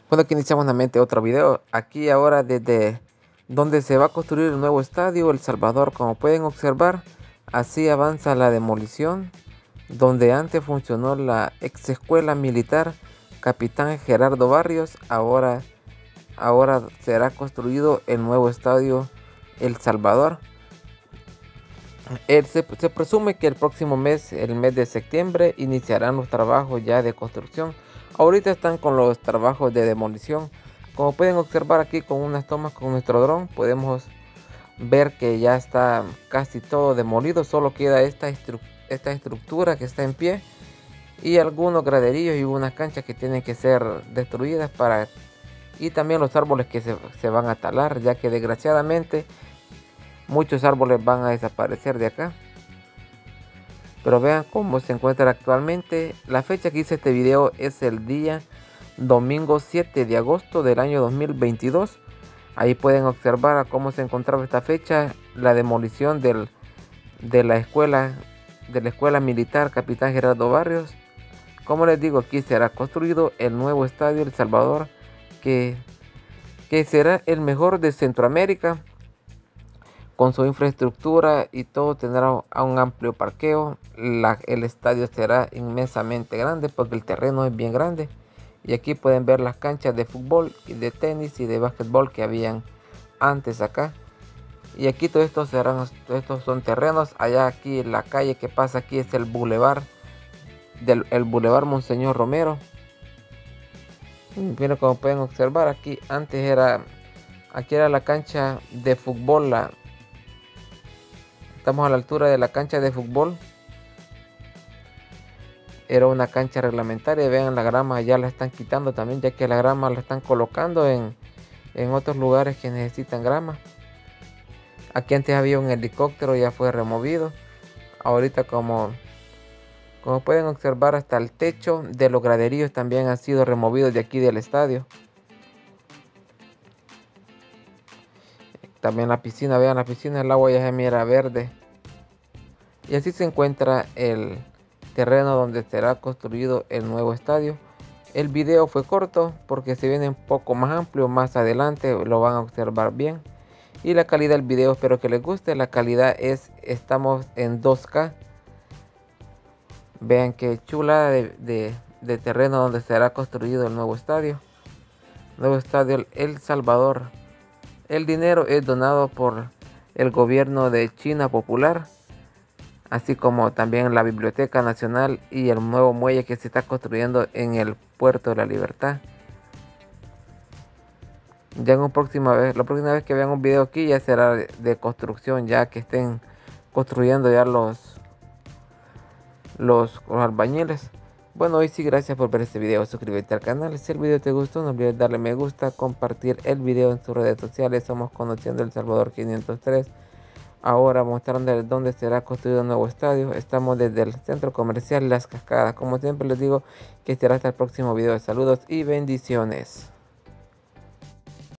Bueno, aquí iniciamos nuevamente otro video. Aquí ahora desde donde se va a construir el nuevo estadio El Salvador. Como pueden observar, así avanza la demolición. Donde antes funcionó la ex escuela militar Capitán Gerardo Barrios, ahora será construido el nuevo estadio El Salvador. Se presume que el próximo mes, el mes de septiembre, iniciarán los trabajos ya de construcción. Ahorita están con los trabajos de demolición. Como pueden observar aquí con unas tomas con nuestro dron, podemos ver que ya está casi todo demolido. Solo queda esta estructura que está en pie y algunos graderillos y unas canchas que tienen que ser destruidas y también los árboles que se van a talar, ya que desgraciadamente muchos árboles van a desaparecer de acá. Pero vean cómo se encuentra actualmente. La fecha que hice este video es el día domingo 7 de agosto del año 2022. Ahí pueden observar cómo se encontraba esta fecha, la demolición de la escuela militar Capitán Gerardo Barrios. Como les digo, aquí será construido el nuevo estadio El Salvador, que será el mejor de Centroamérica. Con su infraestructura y todo, tendrá un amplio parqueo. El estadio será inmensamente grande porque el terreno es bien grande. Y aquí pueden ver las canchas de fútbol y de tenis y de básquetbol que habían antes acá. Y aquí todos estos son terrenos. Allá aquí la calle que pasa aquí es el bulevar el bulevar Monseñor Romero. Miren, como pueden observar, aquí era la cancha de fútbol. Estamos a la altura de la cancha de fútbol. Era una cancha reglamentaria. Vean, la grama ya la están quitando también, ya que la grama la están colocando en otros lugares que necesitan grama. Aquí antes había un helicóptero, ya fue removido. Ahorita como pueden observar, hasta el techo de los graderíos también han sido removidos de aquí del estadio. También la piscina, vean la piscina, el agua ya se mira verde. Y así se encuentra el terreno donde será construido el nuevo estadio. El video fue corto porque se viene un poco más amplio. Más adelante lo van a observar bien. Y la calidad del video espero que les guste. La calidad estamos en 2K. Vean qué chula de terreno donde será construido el nuevo estadio. Nuevo estadio El Salvador. El dinero es donado por el gobierno de China Popular, así como también la Biblioteca Nacional y el nuevo muelle que se está construyendo en el Puerto de la Libertad. Ya la próxima vez que vean un video aquí ya será de construcción, ya que estén construyendo ya los albañiles. Bueno, hoy sí, gracias por ver este video, suscríbete al canal, si el video te gustó no olvides darle me gusta, compartir el video en sus redes sociales. Somos Conociendo El Salvador 503, ahora mostrando dónde será construido un nuevo estadio. Estamos desde el centro comercial Las Cascadas. Como siempre les digo, que será hasta el próximo video. Saludos y bendiciones.